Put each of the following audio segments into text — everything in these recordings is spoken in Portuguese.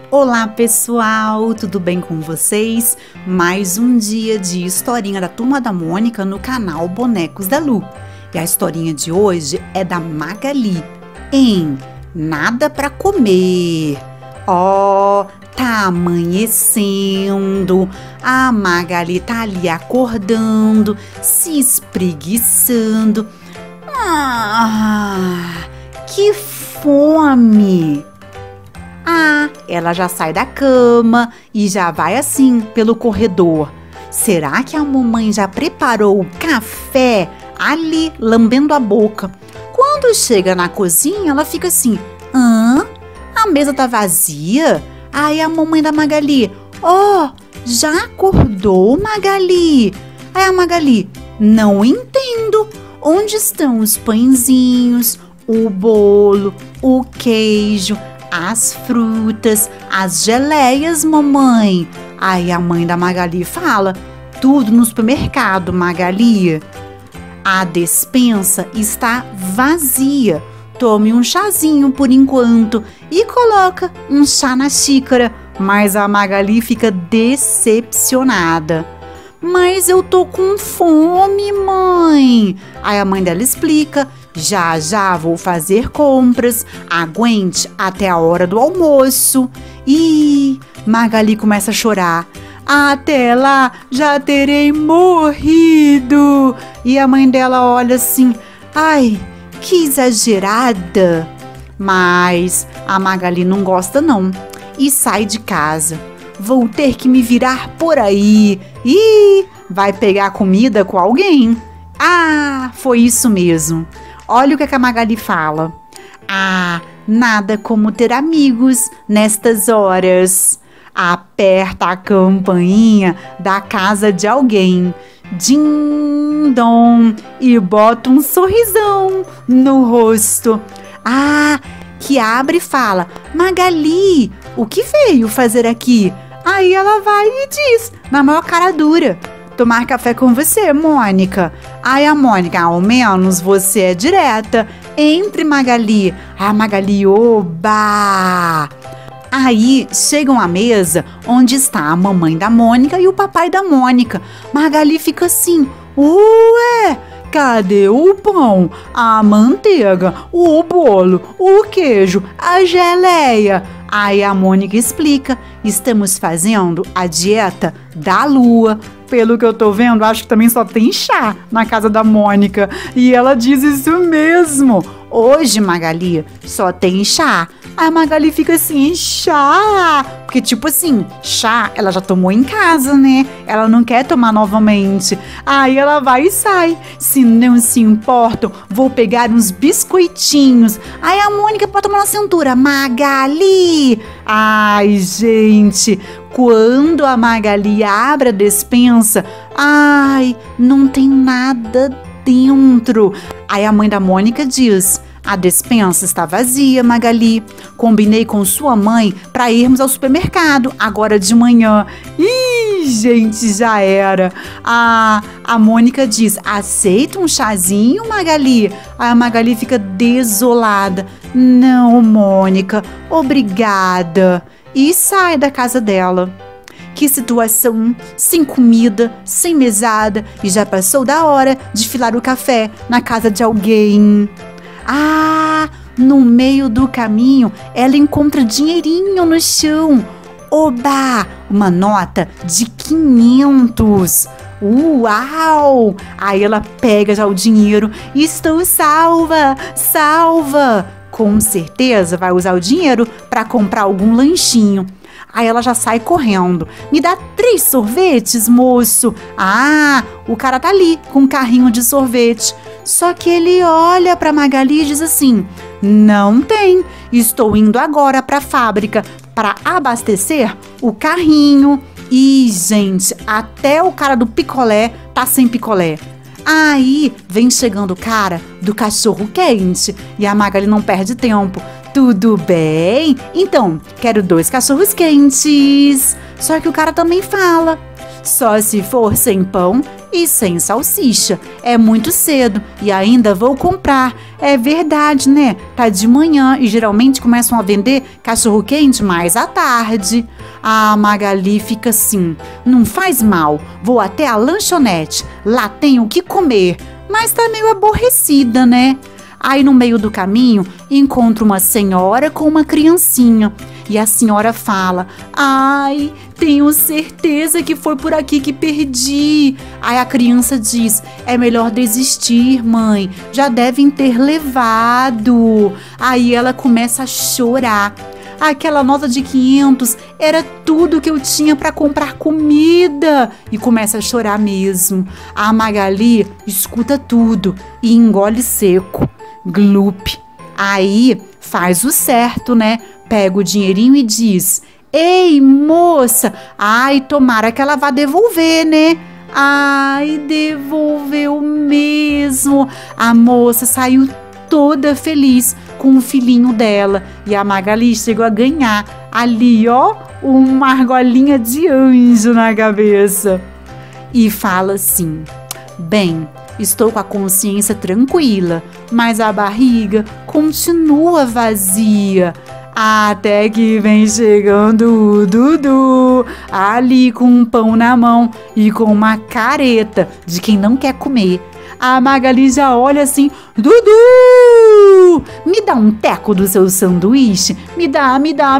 Olá pessoal, tudo bem com vocês? Mais um dia de historinha da Turma da Mônica no canal Bonecos da Lu. E a historinha de hoje é da Magali, em Nada Pra Comer. Tá amanhecendo, a Magali tá ali acordando, se espreguiçando. Que fome! Ela já sai da cama e já vai assim pelo corredor. Será que a mamãe já preparou o café? Ali, lambendo a boca. Quando chega na cozinha, ela fica assim: a mesa tá vazia? Aí a mamãe da Magali: já acordou, Magali? Aí a Magali: não entendo. Onde estão os pãezinhos, o bolo, o queijo, as frutas, as geleias, mamãe? Aí a mãe da Magali fala: tudo no supermercado, Magali. A despensa está vazia. Tome um chazinho por enquanto. E coloca um chá na xícara. Mas a Magali fica decepcionada. Mas eu tô com fome, mãe. Aí a mãe dela explica: já vou fazer compras, aguente até a hora do almoço. E Magali começa a chorar: até lá já terei morrido. E a mãe dela olha assim: ai, que exagerada. Mas a Magali não gosta não e sai de casa. Vou ter que me virar por aí. Vai pegar comida com alguém? Foi isso mesmo. Olha o que a Magali fala: nada como ter amigos nestas horas. Aperta a campainha da casa de alguém, din-dom, e bota um sorrisão no rosto. Que abre e fala: Magali, o que veio fazer aqui? Aí ela vai e diz, na maior cara dura: tomar café com você, Mônica. Aí a Mônica: ao menos você é direta. Entre, Magali. A Magali: oba! Aí chegam à mesa onde está a mamãe da Mônica e o papai da Mônica. Magali fica assim: ué, cadê o pão, a manteiga, o bolo, o queijo, a geleia? Aí a Mônica explica: estamos fazendo a dieta da lua. Pelo que eu tô vendo, acho que também só tem chá na casa da Mônica. E ela diz isso mesmo. Hoje, Magali, só tem chá. A Magali fica assim: chá? Porque tipo assim, chá ela já tomou em casa, né? Ela não quer tomar novamente. Aí ela vai e sai. Se não se importam, vou pegar uns biscoitinhos. Aí a Mônica pode tomar na cintura: Magali! Ai, gente, quando a Magali abre a despensa, não tem nada dentro. Aí a mãe da Mônica diz: a despensa está vazia, Magali. Combinei com sua mãe para irmos ao supermercado agora de manhã. Gente, já era. A Mônica diz: aceita um chazinho, Magali? Aí a Magali fica desolada: não, Mônica, obrigada. E sai da casa dela. Que situação, sem comida, sem mesada, e já passou da hora de filar o café na casa de alguém. No meio do caminho, ela encontra dinheirinho no chão. Oba! Uma nota de 500. Uau! Aí ela pega já o dinheiro. Estou salva! Salva! Com certeza vai usar o dinheiro para comprar algum lanchinho. Aí ela já sai correndo: me dá 3 sorvetes, moço. O cara tá ali com um carrinho de sorvete. Só que ele olha pra Magali e diz assim: não tem. Estou indo agora pra fábrica para abastecer o carrinho. Gente, até o cara do picolé tá sem picolé. Aí vem chegando o cara do cachorro quente e a Magali não perde tempo. Tudo bem? Então, quero 2 cachorros quentes. Só que o cara também fala: só se for sem pão e sem salsicha. É muito cedo e ainda vou comprar. É verdade, né? Tá de manhã e geralmente começam a vender cachorro-quente mais à tarde. A Magali fica assim: não faz mal, vou até a lanchonete, lá tem o que comer. Mas tá meio aborrecida, né? Aí no meio do caminho encontra uma senhora com uma criancinha. E a senhora fala: ai, tenho certeza que foi por aqui que perdi. Aí a criança diz: é melhor desistir, mãe, já devem ter levado. Aí ela começa a chorar. Aquela nota de 500 era tudo que eu tinha para comprar comida. E começa a chorar mesmo. A Magali escuta tudo e engole seco. Glup. Aí faz o certo, né? Pega o dinheirinho e diz: ei, moça, ai, tomara que ela vá devolver, né? Ai, devolveu mesmo. A moça saiu toda feliz com o filhinho dela. E a Magali chegou a ganhar ali, ó, uma argolinha de anjo na cabeça. E fala assim: bem, estou com a consciência tranquila, mas a barriga continua vazia. Até que vem chegando o Dudu, ali com um pão na mão e com uma careta de quem não quer comer. A Magali já olha assim: Dudu, me dá um teco do seu sanduíche? Me dá,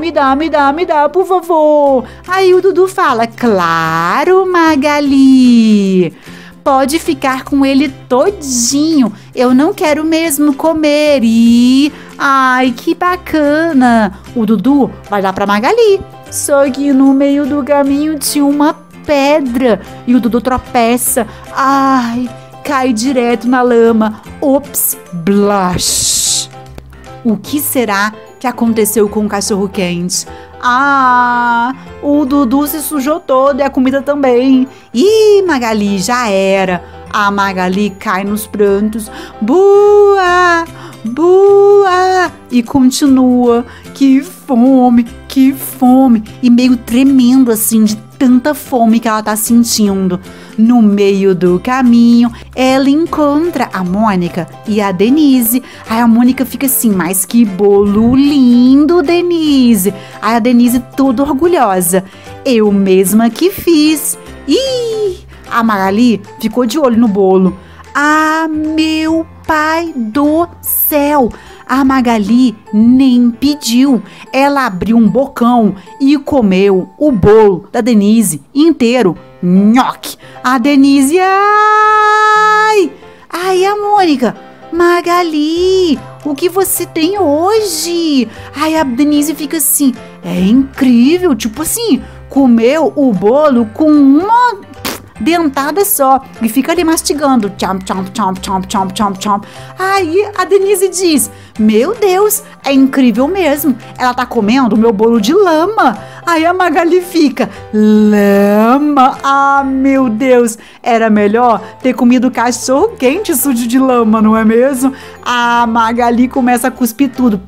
por favor. Aí o Dudu fala: claro, Magali. Pode ficar com ele todinho, eu não quero mesmo comer. E ai, que bacana. O Dudu vai dar pra Magali. Só que no meio do caminho tinha uma pedra e o Dudu tropeça. Ai, cai direto na lama. Ops, blash. O que será que aconteceu com o cachorro-quente? Ah, o Dudu se sujou todo e a comida também. Ih, Magali, já era. A Magali cai nos prantos. Bua, bua. E continua. Que fome, que fome. E meio tremendo assim de tanta fome que ela tá sentindo. No meio do caminho, ela encontra a Mônica e a Denise. Aí a Mônica fica assim: mas que bolo lindo, Denise. Aí a Denise toda orgulhosa: eu mesma que fiz. Ih, a Magali ficou de olho no bolo. Ah, meu pai do céu! A Magali nem pediu. Ela abriu um bocão e comeu o bolo da Denise inteiro. Nhoque! A Denise, ai! Ai, a Mônica: Magali, o que você tem hoje? Ai, a Denise fica assim: é incrível, tipo assim, comeu o bolo com uma dentada só e fica ali mastigando. Chomp, chomp, chomp, chomp, chomp, chomp, chomp. Aí a Denise diz: meu Deus, é incrível mesmo. Ela tá comendo o meu bolo de lama. Aí a Magali fica: lama? Ah, meu Deus, era melhor ter comido cachorro quente sujo de lama, não é mesmo? A Magali começa a cuspir tudo.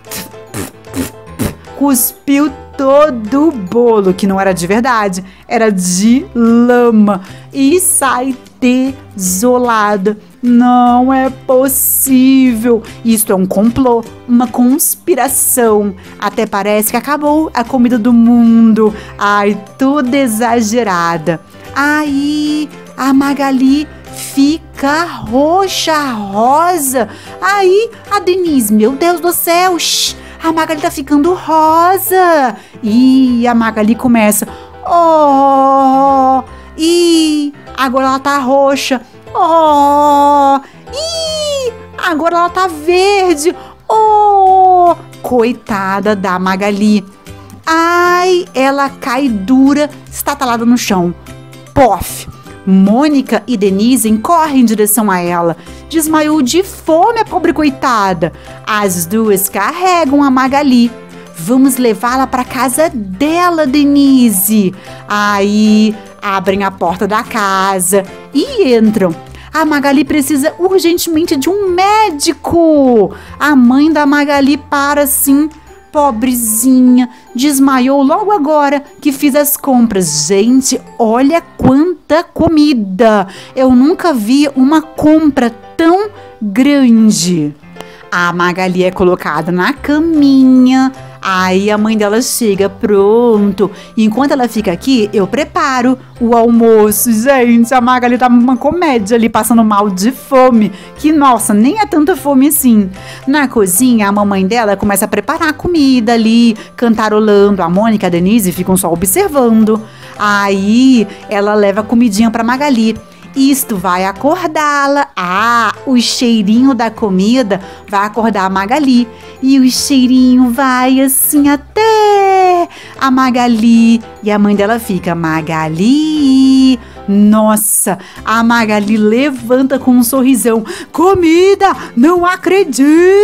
Cuspiu todo o bolo, que não era de verdade, era de lama, e sai desolada. Não é possível. Isso é um complô, uma conspiração. Até parece que acabou a comida do mundo. Ai, toda exagerada. Aí a Magali fica roxa, rosa. Aí a Denise: meu Deus do céu, shh, a Magali tá ficando rosa. E a Magali começa: oh, e agora ela tá roxa. Oh, e agora ela tá verde. Oh, coitada da Magali. Ai, ela cai dura, estatalada no chão. Pof! Mônica e Denise correm em direção a ela. Desmaiou de fome a pobre coitada. As duas carregam a Magali. Vamos levá-la para casa dela, Denise. Aí abrem a porta da casa e entram. A Magali precisa urgentemente de um médico. A mãe da Magali para assim: Pobrezinha, desmaiou logo agora que fiz as compras. Gente, olha quanta comida! Eu nunca vi uma compra tão grande. A Magali é colocada na caminha. Aí a mãe dela chega, pronto. Enquanto ela fica aqui, eu preparo o almoço. Gente, a Magali tá uma comédia ali, passando mal de fome. Que, nossa, nem é tanta fome assim. Na cozinha, a mamãe dela começa a preparar a comida ali, cantarolando. A Mônica e a Denise ficam só observando. Aí ela leva a comidinha pra Magali. Isto vai acordá-la. Ah, o cheirinho da comida vai acordar a Magali. E o cheirinho vai assim até a Magali. E a mãe dela fica, Magali. Nossa, a Magali levanta com um sorrisão. Comida, não acredito!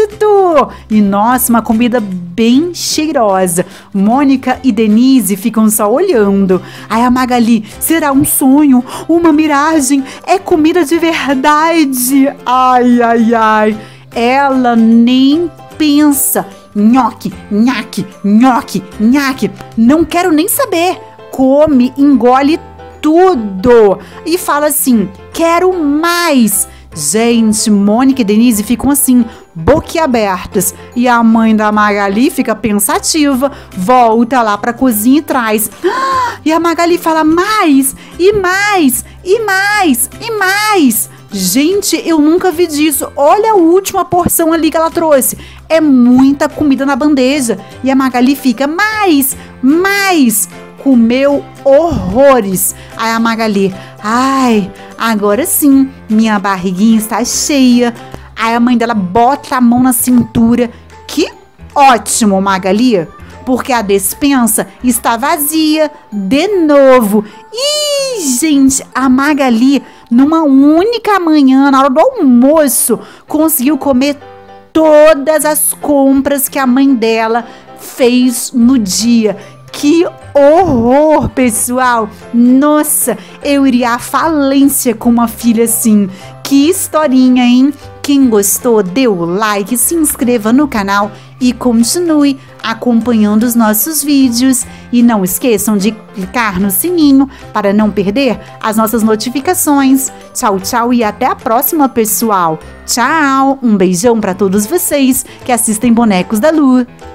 E nossa, uma comida bem cheirosa. Mônica e Denise ficam só olhando. Aí a Magali, será um sonho? Uma miragem? É comida de verdade? Ai, ai, ai. Ela nem pensa. Nhoque, nhaque, nhoque, nhaque. Não quero nem saber. Come, engole tudo. E fala assim, quero mais. Gente, Mônica e Denise ficam assim, boquiabertas. E a mãe da Magali fica pensativa, volta lá pra cozinha e traz. E a Magali fala, mais, e mais, e mais, e mais. Gente, eu nunca vi disso. Olha a última porção ali que ela trouxe. É muita comida na bandeja. E a Magali fica, mais, mais. Comeu horrores. Aí a Magali, ai, agora sim, minha barriguinha está cheia. Aí a mãe dela bota a mão na cintura. Que ótimo, Magali, porque a despensa está vazia de novo. Ih, gente, a Magali, numa única manhã, na hora do almoço, conseguiu comer todas as compras que a mãe dela fez no dia. Que horror, pessoal! Nossa, eu iria à falência com uma filha assim. Que historinha, hein? Quem gostou, dê o like, se inscreva no canal e continue acompanhando os nossos vídeos. E não esqueçam de clicar no sininho para não perder as nossas notificações. Tchau, tchau e até a próxima, pessoal! Tchau! Um beijão para todos vocês que assistem Bonecos da Lu.